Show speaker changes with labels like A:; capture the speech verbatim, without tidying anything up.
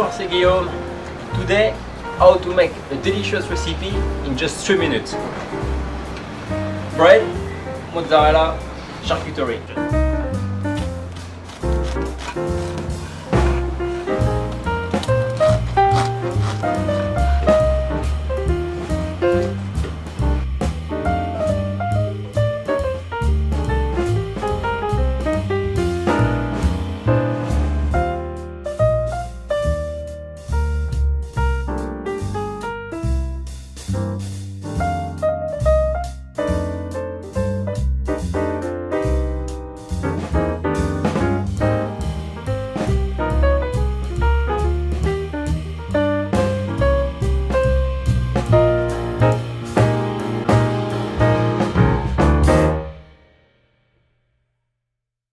A: Bonjour, c'est Guillaume. Today, how to make a delicious recipe in just three minutes. Bread, mozzarella, charcuterie.